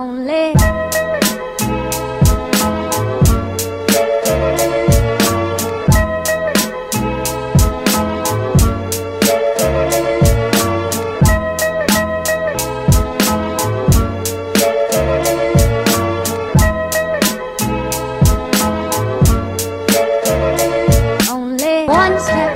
Only one step.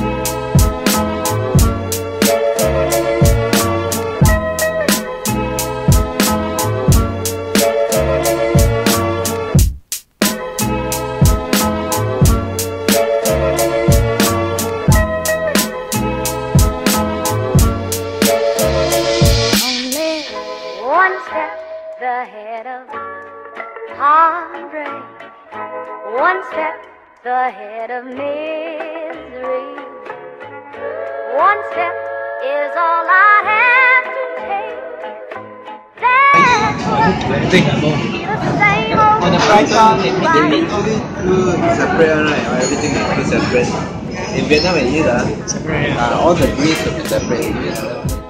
One step ahead of heartbreak, one step ahead of misery. One step is all I have to take. That's what the same old On the price card, they fight. Food separate one, right? Or everything is separate. In Vietnam it is, all the greens will be separate in Vietnam.